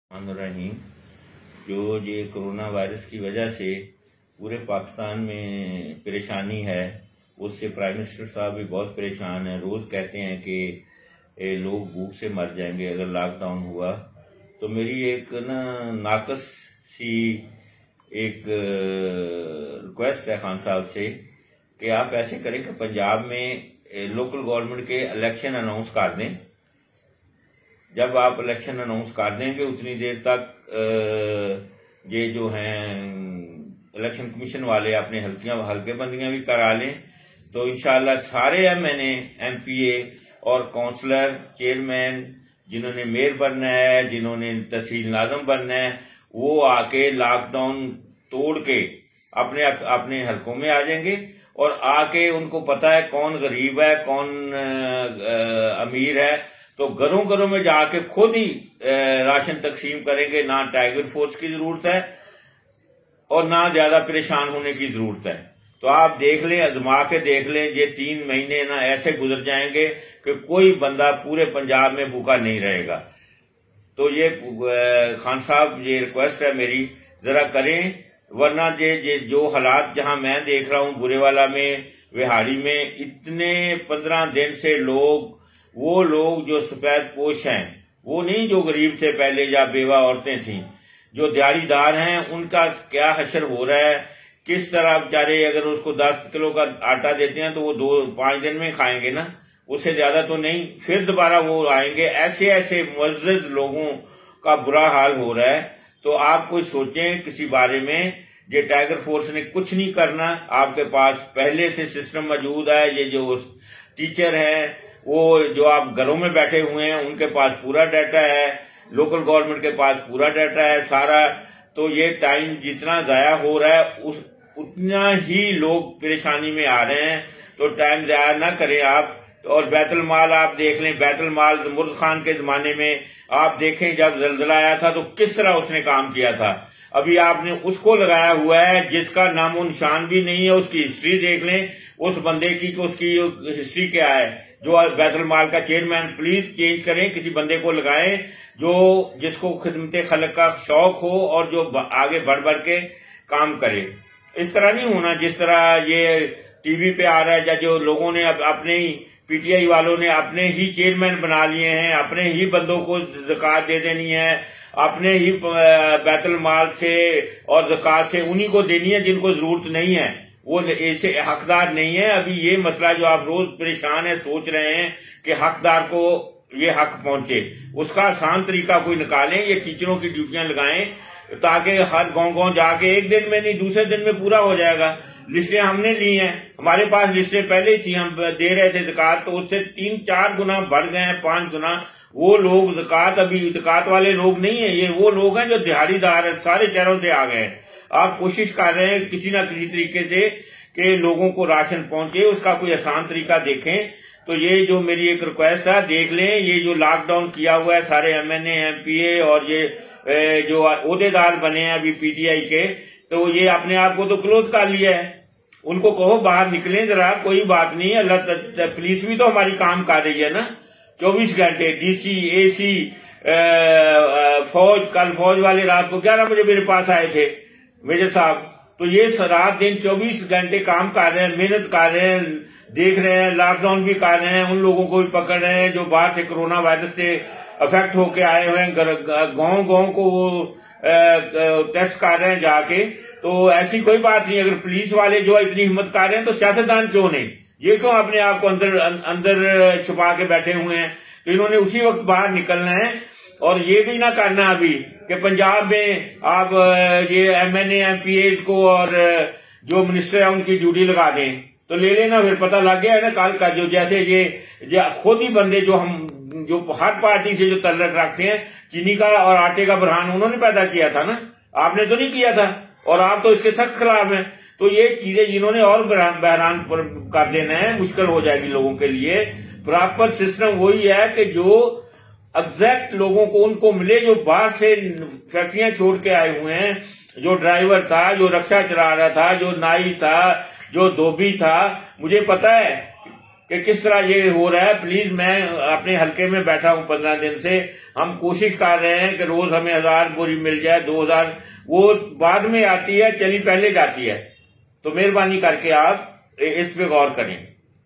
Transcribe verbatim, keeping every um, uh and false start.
रही जो ये कोरोना वायरस की वजह से पूरे पाकिस्तान में परेशानी है, उससे प्राइम मिनिस्टर साहब भी बहुत परेशान हैं। रोज़ कहते हैं कि लोग भूख से मर जाएंगे अगर लॉकडाउन हुआ। तो मेरी एक ना नाकस सी एक रिक्वेस्ट है खान साहब से कि आप ऐसे करें कि पंजाब में लोकल गवर्नमेंट के इलेक्शन अनाउंस कर दें। जब आप इलेक्शन अनाउंस कर देंगे उतनी देर तक ये जो हैं इलेक्शन कमीशन वाले अपने हल्कियां हल्के बंदियां भी करा लें, तो इंशाल्लाह सारे M N A M P A और काउंसलर चेयरमैन जिन्होंने मेयर बनना है, जिन्होंने तहसील नाज़म बनना है, वो आके लॉकडाउन तोड़ के अपने अपने हलकों में आ जाएंगे और आके उनको पता है कौन गरीब है कौन अमीर है, तो घरों घरों में जाके खुद ही राशन तकसीम करेंगे। ना टाइगर फोर्स की जरूरत है और ना ज्यादा परेशान होने की जरूरत है। तो आप देख लें, आजमा के देख लें, ये तीन महीने ना ऐसे गुजर जाएंगे कि कोई बंदा पूरे पंजाब में भूखा नहीं रहेगा। तो ये खान साहब ये रिक्वेस्ट है मेरी, जरा करें, वरना ये, ये जो हालात जहां मैं देख रहा हूं बुरेवाला में, विहाड़ी में, इतने पंद्रह दिन से लोग, वो लोग जो सफेद पोश हैं, वो नहीं जो गरीब थे पहले या बेवा औरतें थीं, जो दिहाड़ीदार हैं, उनका क्या हशर हो रहा है। किस तरह बेचारे अगर उसको दस किलो का आटा देते हैं तो वो दो पांच दिन में खाएंगे ना, उससे ज्यादा तो नहीं, फिर दोबारा वो आएंगे। ऐसे ऐसे मुअज़्ज़ज़ लोगों का बुरा हाल हो रहा है। तो आप कुछ सोचें किसी बारे में। ये टाइगर फोर्स ने कुछ नहीं करना, आपके पास पहले से सिस्टम मौजूद है। ये जो टीचर है, वो जो आप घरों में बैठे हुए हैं, उनके पास पूरा डाटा है, लोकल गवर्नमेंट के पास पूरा डाटा है सारा। तो ये टाइम जितना जाया हो रहा है उस उतना ही लोग परेशानी में आ रहे हैं। तो टाइम जाया ना करें आप। और बैतुल माल आप देख लें, बैतुल माल मुर्द खान के जमाने में आप देखें, जब जलजला आया था तो किस तरह उसने काम किया था। अभी आपने उसको लगाया हुआ है जिसका नामो निशान भी नहीं है। उसकी हिस्ट्री देख लें उस बंदे की, कि उसकी हिस्ट्री क्या है। जो बैतुल माल का चेयरमैन, प्लीज चेंज करें, किसी बंदे को लगाएं जो जिसको खिदमत खल्क का शौक हो और जो आगे बढ़ बढ़ के काम करे। इस तरह नहीं होना जिस तरह ये टीवी पे आ रहा है, या जो लोगों ने अपने ही पीटीआई वालों ने अपने ही चेयरमैन बना लिए हैं, अपने ही बंदों को ज़कात दे देनी है, अपने ही बैतुल माल से और ज़कात से उन्हीं को देनी है जिनको जरूरत नहीं है, वो ऐसे हकदार नहीं है। अभी ये मसला जो आप रोज परेशान है, सोच रहे हैं कि हकदार को ये हक पहुंचे, उसका आसान तरीका कोई निकालें। ये टीचरों की ड्यूटियां लगाएं ताकि हर गांव गांव जाके एक दिन में नहीं दूसरे दिन में पूरा हो जाएगा। लिस्टें हमने ली हैं, हमारे पास लिस्टें पहले थी, हम दे रहे थे ज़कात, तो उससे तीन चार गुना बढ़ गए हैं, पांच गुना। वो लोग ज़कात, अभी ज़कात वाले लोग नहीं है, ये वो लोग हैं जो दिहाड़ीदार है, सारे शहरों से आ गए हैं। आप कोशिश कर रहे हैं किसी ना किसी तरीके से कि लोगों को राशन पहुंचे, उसका कोई आसान तरीका देखें। तो ये जो मेरी एक रिक्वेस्ट है, देख लें, ये जो लॉकडाउन किया हुआ है सारे M N A M P A और ये जो ओहदेदार बने हैं अभी पीटीआई के, तो ये अपने आप को तो क्लोज कर लिया है। उनको कहो बाहर निकलें जरा, कोई बात नहीं है। अल्लाह, पुलिस भी तो हमारी काम कर रही है ना चौबीस घंटे। डीसी, एसी, फौज, कल फौज वाले रात को ग्यारह बजे मेरे पास आए थे मेजर साहब। तो ये रात दिन चौबीस घंटे काम कर रहे हैं, मेहनत कर रहे हैं, देख रहे हैं, लॉकडाउन भी कर रहे हैं, उन लोगों को भी पकड़ रहे हैं जो बाहर से कोरोना वायरस से अफेक्ट होके आए हुए हैं। गांव गांव को वो टेस्ट कर रहे हैं जाके। तो ऐसी कोई बात नहीं, अगर पुलिस वाले जो इतनी हिम्मत कर रहे हैं तो सियासतदान क्यों नहीं, ये क्यों अपने आप को अंदर अंदर छुपा के बैठे हुए हैं। तो इन्होंने उसी वक्त बाहर निकलना है। और ये भी ना करना अभी कि पंजाब में आप ये M N A M P A को और जो मिनिस्टर है उनकी ड्यूटी लगा दें। तो ले लेना, फिर पता लग गया है ना काल का। जो जैसे ये खुद ही बंदे जो हम जो हर पार्टी से जो तल्लक रखते हैं, चीनी का और आटे का बुरहान उन्होंने पैदा किया था ना, आपने तो नहीं किया था, और आप तो इसके सख्त खिलाफ हैं। तो ये चीजें जिन्होंने और बहरान कर देना है, मुश्किल हो जाएगी लोगों के लिए। प्रॉपर सिस्टम वही है कि जो एग्जैक्ट लोगों को उनको मिले जो बाहर से फैक्ट्रियां छोड़ के आए हुए हैं, जो ड्राइवर था, जो रिक्शा चला रहा था, जो नाई था, जो धोबी था। मुझे पता है कि किस तरह ये हो रहा है। प्लीज, मैं अपने हलके में बैठा हूं पंद्रह दिन से, हम कोशिश कर रहे हैं कि रोज हमें हजार बोरी मिल जाए, दो हजार वो बाद में आती है, चली पहले जाती है। तो मेहरबानी करके आप इस पे गौर करें।